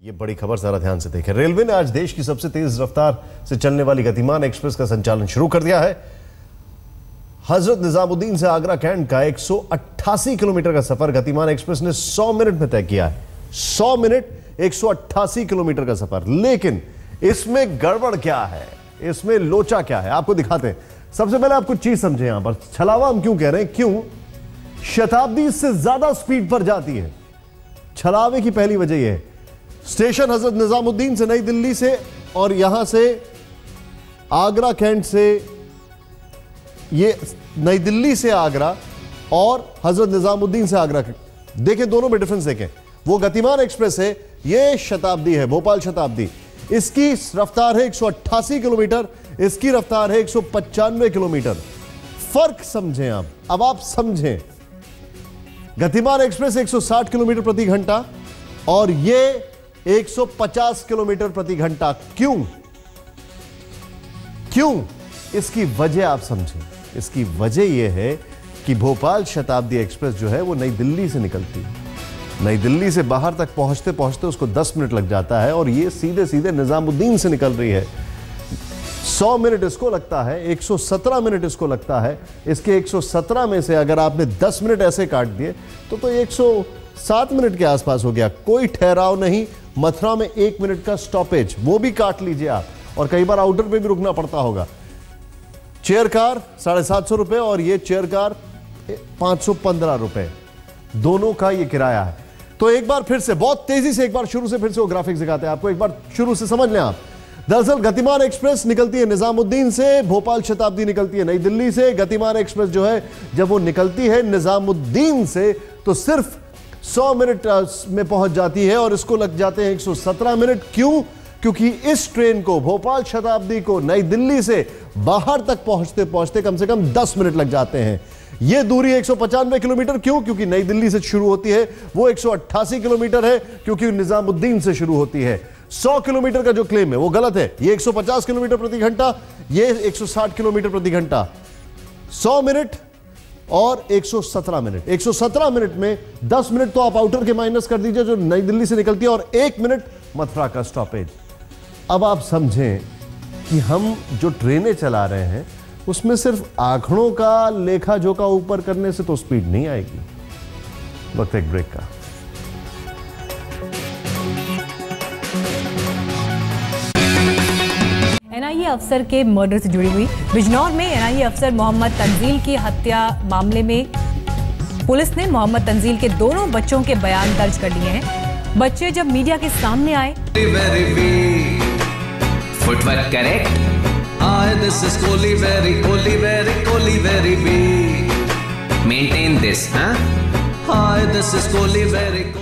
ये बड़ी खबर जरा ध्यान से देखें। रेलवे ने आज देश की सबसे तेज रफ्तार से चलने वाली गतिमान एक्सप्रेस का संचालन शुरू कर दिया है। हजरत निजामुद्दीन से आगरा कैंट का 188 किलोमीटर का सफर गतिमान एक्सप्रेस ने 100 मिनट में तय किया है। 100 मिनट 188 किलोमीटर का सफर। लेकिन इसमें गड़बड़ क्या है, इसमें लोचा क्या है, आपको दिखाते हैं। सबसे पहले आप कुछ चीज समझे। यहां पर छलावा हम क्यों कह रहे हैं, क्यों शताब्दी से ज्यादा स्पीड पर जाती है। छलावे की पहली वजह यह है, स्टेशन हजरत निजामुद्दीन से नई दिल्ली से और यहां से आगरा कैंट से, ये नई दिल्ली से आगरा और हजरत निजामुद्दीन से आगरा, देखें दोनों में डिफरेंस देखें। वो गतिमान एक्सप्रेस है, ये शताब्दी है, भोपाल शताब्दी। इसकी रफ्तार है 188 किलोमीटर, इसकी रफ्तार है 195 किलोमीटर। फर्क समझें आप, अब आप समझें। गतिमान एक्सप्रेस 160 किलोमीटर प्रति घंटा और ये 150 किलोमीटर प्रति घंटा। क्यों क्यों इसकी वजह आप समझें। इसकी वजह यह है कि भोपाल शताब्दी एक्सप्रेस जो है वो नई दिल्ली से निकलती है। नई दिल्ली से बाहर तक पहुंचते पहुंचते उसको 10 मिनट लग जाता है और ये सीधे सीधे निजामुद्दीन से निकल रही है। 100 मिनट इसको लगता है, 117 मिनट इसको लगता है। इसके 117 में से अगर आपने 10 मिनट ऐसे काट दिए तो 107 मिनट के आसपास हो गया। कोई ठहराव नहीं, मथुरा में 1 मिनट का स्टॉपेज, वो भी काट लीजिए आप, और कई बार आउटर पे भी रुकना पड़ता होगा। चेयर कार 750 रुपए और ये चेयर कार 515 रुपए, दोनों का ये किराया है। तो एक बार फिर से बहुत तेजी से, एक बार शुरू से फिर से वो ग्राफिक्स दिखाते हैं आपको, एक बार शुरू से समझ लें आप। दरअसल गतिमान एक्सप्रेस निकलती है निजामुद्दीन से, भोपाल शताब्दी निकलती है नई दिल्ली से। गतिमान एक्सप्रेस जो है जब वो निकलती है निजामुद्दीन से तो सिर्फ 100 मिनट में पहुंच जाती है और इसको लग जाते हैं 117 मिनट। क्यों? क्योंकि इस ट्रेन को, भोपाल शताब्दी को नई दिल्ली से बाहर तक पहुंचते पहुंचते कम से कम 10 मिनट लग जाते हैं। यह दूरी 195 किलोमीटर। क्यों? क्योंकि नई दिल्ली से शुरू होती है, वो 188 किलोमीटर है क्योंकि निजामुद्दीन से शुरू होती है। 100 किलोमीटर का जो क्लेम है वो गलत है। ये 150 किलोमीटर प्रति घंटा, ये 160 किलोमीटर प्रति घंटा। 100 मिनट और 117 मिनट। 117 मिनट में 10 मिनट तो आप आउटर के माइनस कर दीजिए जो नई दिल्ली से निकलती है और 1 मिनट मथुरा का स्टॉपेज। अब आप समझें कि हम जो ट्रेनें चला रहे हैं उसमें सिर्फ आंकड़ों का लेखा जोखा ऊपर करने से तो स्पीड नहीं आएगी। वक्त एक ब्रेक का। एनआईए अफसर के मर्डर से जुड़ी हुई बिजनौर में एनआईए अफसर मोहम्मद तंजील की हत्या मामले में पुलिस ने मोहम्मद तंजील के दोनों बच्चों के बयान दर्ज कर लिए हैं। बच्चे जब मीडिया के सामने आए, footwork correct, this is Kohli very big, maintain this, huh? Hi, this is Kohli very